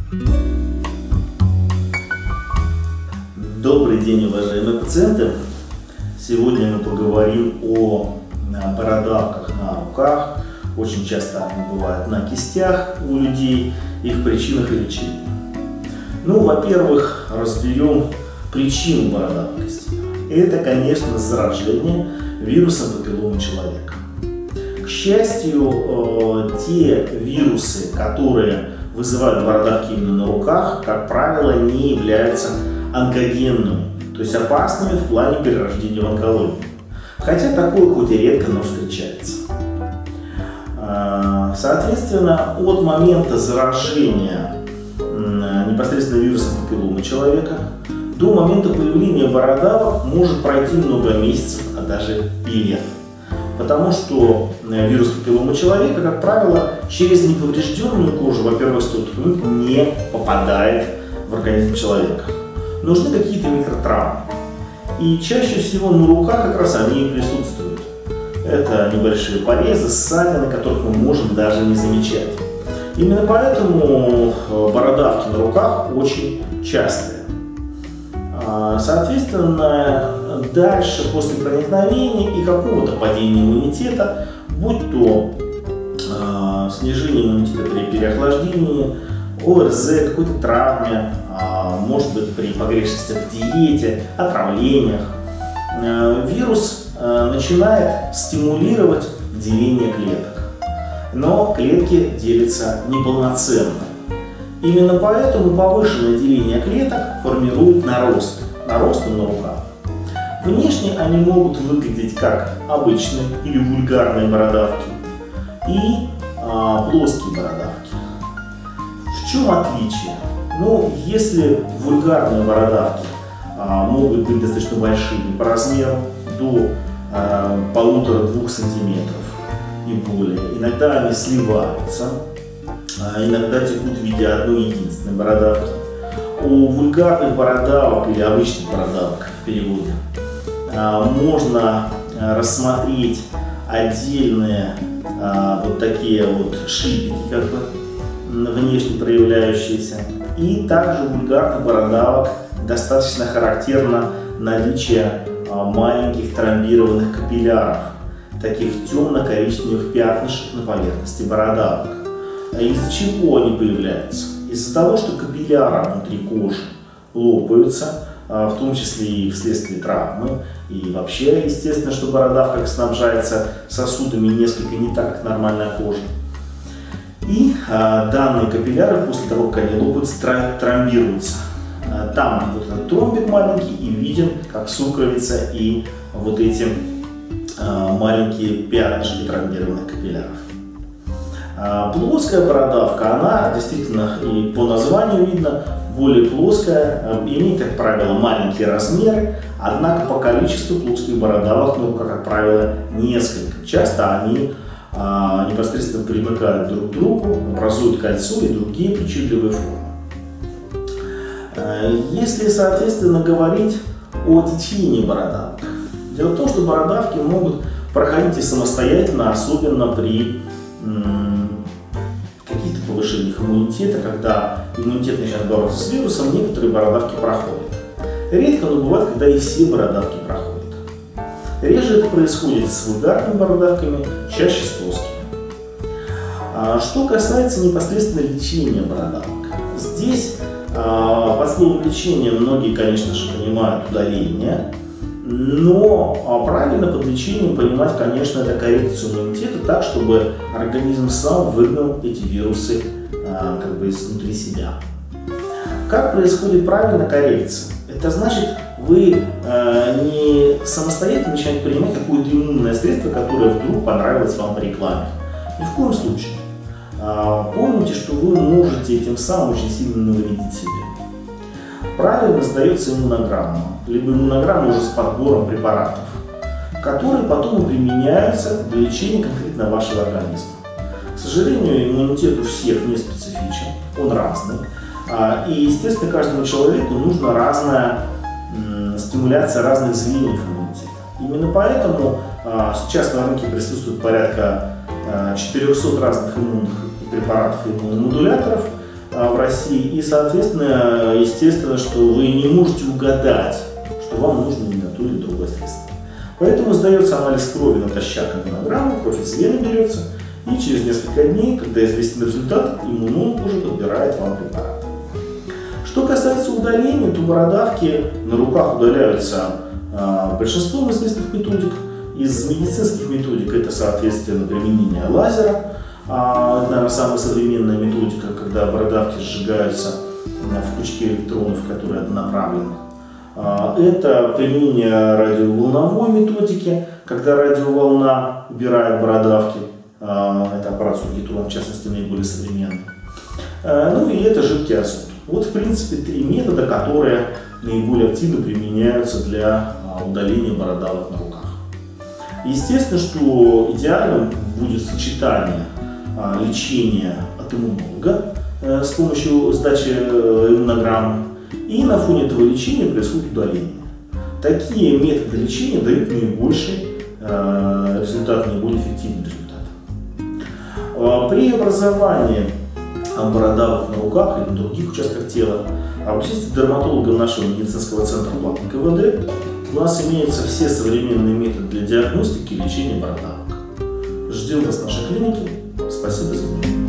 Добрый день, уважаемые пациенты! Сегодня мы поговорим о бородавках на руках. Очень часто они бывают на кистях у людей, их причинах и лечении. Во-первых, разберем причину бородавкости. Это, конечно, заражение вирусом папилломы человека. К счастью, те вирусы, которые вызывают бородавки именно на руках, как правило, не являются онкогенными, то есть опасными в плане перерождения в онкологию. Хотя такое хоть и редко, но встречается. Соответственно, от момента заражения непосредственно вирусом папилломы человека до момента появления бородавок может пройти много месяцев, а даже и лет. Потому что вирус папилломы человека, как правило, через неповрежденную кожу, во-первых, не попадает в организм человека. Нужны какие-то микротравмы. И чаще всего на руках как раз они и присутствуют. Это небольшие порезы, ссадины, которых мы можем даже не замечать. Именно поэтому бородавки на руках очень частые. Соответственно, дальше, после проникновения и какого-то падения иммунитета, будь то снижение иммунитета при переохлаждении, ОРЗ, какой-то травме, может быть при погрешности в диете, отравлениях, вирус начинает стимулировать деление клеток. Но клетки делятся неполноценно. Именно поэтому повышенное деление клеток формирует наросты на руках. Внешне они могут выглядеть как обычные или вульгарные бородавки и плоские бородавки. В чем отличие? Если вульгарные бородавки могут быть достаточно большими по размеру, до 1,5–2 сантиметров и более, иногда они сливаются, иногда текут в виде одной единственной бородавки. У вульгарных бородавок или обычных бородавок в переводе можно рассмотреть отдельные вот такие вот шипики, внешне проявляющиеся. И также у вульгарных бородавок достаточно характерно наличие маленьких тромбированных капилляров, таких темно-коричневых пятнышек на поверхности бородавок. Из-за чего они появляются? Из-за того, что капилляры внутри кожи лопаются, в том числе и вследствие травмы. И вообще, естественно, что бородавка снабжается сосудами несколько не так, как нормальная кожа. И данные капилляры, после того, как они лопаются, тромбируются. Там вот этот тромбик маленький и виден, как сукровица и вот эти маленькие пятнышки тромбированных капилляров. Плоская бородавка, она действительно и по названию видно, более плоская, имеет, как правило, маленькие размеры, однако по количеству плоских бородавок, как правило, несколько. Часто они непосредственно примыкают друг к другу, образуют кольцо и другие причудливые формы. Если, соответственно, говорить о течении бородавок, дело в том, что бородавки могут проходить и самостоятельно, особенно при каких-то повышениях иммунитета, когда иммунитет начинает бороться с вирусом, некоторые бородавки проходят. Редко, но бывает, когда и все бородавки проходят. Реже это происходит с вульгарными бородавками, чаще с плоскими. Что касается непосредственно лечения бородавок, здесь под словом лечение многие, конечно же, понимают удаление, но правильно под лечением понимать, конечно, это коррекцию иммунитета так, чтобы организм сам выгнал эти вирусы изнутри себя. Как происходит правильно коррекция? Это значит, вы не самостоятельно начинаете принимать какое-то иммунное средство, которое вдруг понравилось вам по рекламе. Ни в коем случае. Помните, что вы можете этим самым очень сильно навредить себе. Правильно сдается иммунограмма, либо иммунограмма уже с подбором препаратов, которые потом применяются для лечения конкретно вашего организма. К сожалению, иммунитет у всех не специфичен, он разный. И, естественно, каждому человеку нужна разная стимуляция разных звеньев иммунитета. Именно поэтому сейчас на рынке присутствует порядка 400 разных иммунных препаратов и иммуномодуляторов, в России, и, соответственно, естественно, что вы не можете угадать, что вам нужно именно то или другое средство. Поэтому сдается анализ крови натощак иммунограмму, кровь из вены берется, и через несколько дней, когда известен результат, иммунолог уже подбирает вам препарат. Что касается удаления, то бородавки на руках удаляются большинством известных методик. Из медицинских методик это, соответственно, применение лазера. Это, наверное, самая современная методика, когда бородавки сжигаются в пучке электронов, которые однонаправлены. Это применение радиоволновой методики, когда радиоволна убирает бородавки. Это аппарат Сургитрон, в частности, наиболее современный. Ну и это жидкий азот. Вот, в принципе, три метода, которые наиболее активно применяются для удаления бородавок на руках. Естественно, что идеальным будет сочетание лечения от иммунолога с помощью сдачи иммунограммы, и на фоне этого лечения происходит удаление. Такие методы лечения дают наибольший результат, наиболее эффективный результат. При образовании бородавок на руках или на других участках тела обратитесь к дерматологам нашего медицинского центра платной КВД. У нас имеются все современные методы для диагностики и лечения бородавок. Ждем вас в нашей клинике. Спасибо за внимание.